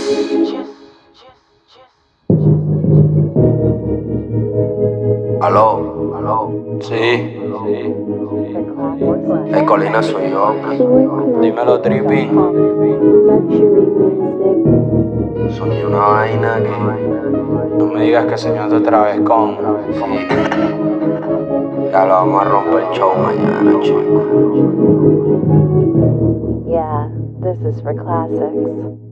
Aló. Sí. Colina soy yo. Dímelo, Trippy. Soñé una vaina que... No me digas que soñaste otra vez con... Sí. Ya lo vamos a romper el show mañana, chico. Yeah, this is for classics.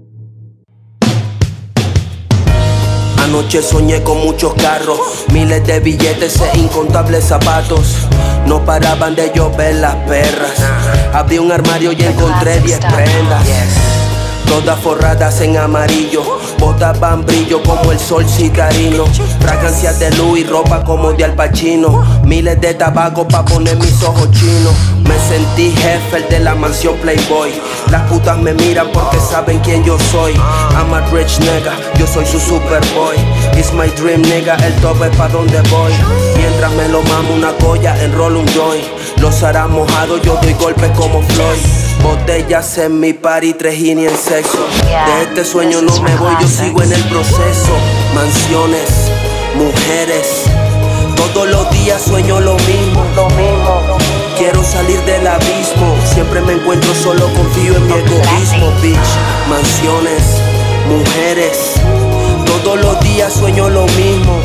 Anoche soñé con muchos carros, miles de billetes e incontables zapatos. No paraban de llover las perras. Abrí un armario y encontré 10 prendas, todas forradas en amarillo. Botaban brillo como el sol citarino. Fragancias de Louis, ropa como de Al Pacino. Miles de tabaco pa' poner mis ojos chinos. Me sentí jefe, el de la mansión Playboy. Las putas me miran porque saben quién yo soy. I'm a rich nigga, yo soy su superboy. It's my dream nigga, el tope es pa' donde voy. Mientras me lo mamo una colla, enrollo un joint. Los hará mojados, yo doy golpes como Floyd. Botellas en mi party, 3 Gini en sexo. De este sueño no me voy, yo sigo en el proceso. Mansiones, mujeres, todos los días sueño lo mismo. Quiero salir del abismo, siempre me encuentro solo, confío en mi egoísmo, bitch. Mansiones, mujeres, todos los días sueño lo mismo.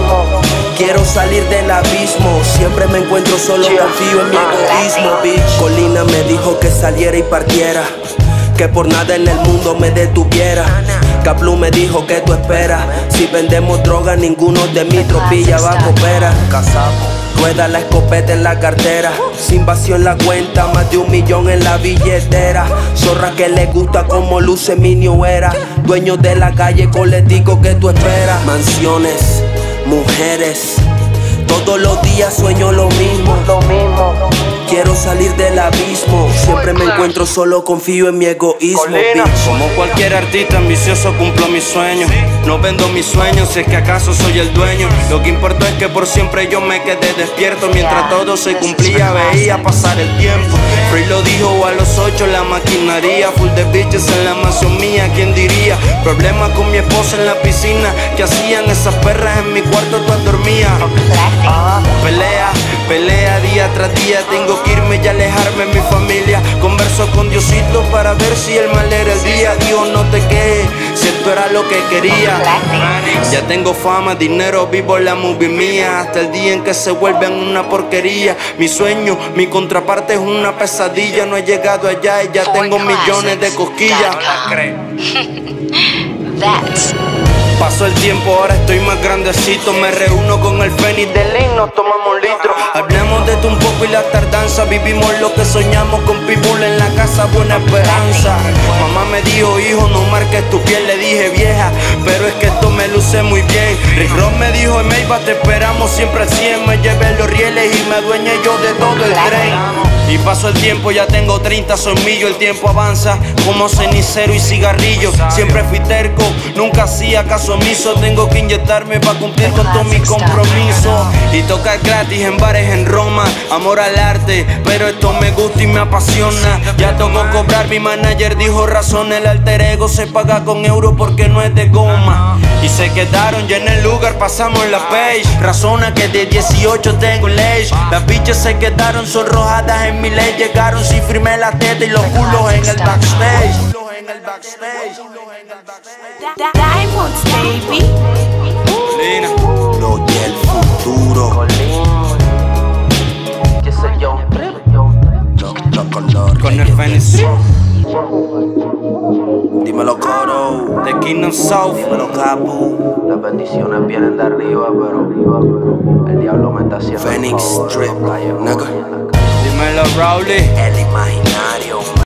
Quiero salir del abismo, siempre me encuentro solo, confío en mi egoísmo, bitch. Colina me dijo que saliera y partiera, que por nada en el mundo me detuviera. Caplu me dijo que tú esperas. Si vendemos droga, ninguno de mi tropilla va a cooperar. Rueda la escopeta en la cartera, sin vacío en la cuenta, más de 1 millón en la billetera. Zorra que le gusta como luce mi new era. Dueño de la calle, coletico que tú esperas. Mansiones, mujeres, todos los días sueño lo mismo. Quiero salir del abismo, siempre me encuentro solo, confío en mi egoísmo, bitch. Como cualquier artista ambicioso cumplo mis sueños. No vendo mis sueños, si es que acaso soy el dueño. Lo que importa es que por siempre yo me quedé despierto. Mientras todo se cumplía, veía pasar el tiempo. Free lo dijo a los 8, la maquinaria. Full de bitches en la mansión mía, ¿quién diría? Problemas con mi esposa en la piscina. ¿Qué hacían esas perras en mi cuarto? Todas dormían. Pelea día tras día. Tengo que irme y alejarme de mi familia. Converso con Diosito para ver si el mal era el día. Dios, no te quejes, si esto era lo que quería. Ya tengo fama, dinero, vivo la movie mía. Hasta el día en que se vuelven una porquería. Mi sueño, mi contraparte es una pesadilla. No he llegado allá y ya tengo millones de cosquillas. Pasó el tiempo, ahora estoy más grandecito. Me reúno con el Fénix de Lin, nos tomamos un litro. Hablemos de esto un poco y la tardanza. Vivimos lo que soñamos con Pitbull en la casa Buena Esperanza. Mamá me dijo, hijo, no marques tu piel. Le dije, vieja, pero es que esto me luce muy bien. Rick Ross me dijo, Meiva, te esperamos siempre al 100. Me llevé los rieles y me adueñé yo de todo el tren. Y pasó el tiempo, ya tengo 30, soy millo. El tiempo avanza como cenicero y cigarrillo. Siempre fui terco, nunca hacía caso omiso. Tengo que inyectarme para cumplir con todos mis compromisos. Y tocar gratis en bares en Roma. Amor al arte, pero esto me gusta y me apasiona. Ya tocó cobrar, mi manager dijo razón. El alter ego se paga con euros porque no es de goma. Y se quedaron ya en el lugar, pasamos la page. Razona que de 18 tengo el age. Las bichas se quedaron sonrojadas en mi ley. Llegaron si firmé la teta y los culos en el backstage. Diamonds, baby. Lo y el futuro. ¿Qué sé yo? Los colores. Con el Fénix, Dímelo, Coro. The King of South. Dímelo, Capu. Las bendiciones vienen de arriba, pero el diablo me está haciendo Phoenix todo. Strip, nigga. Dímelo, Rowley. El imaginario.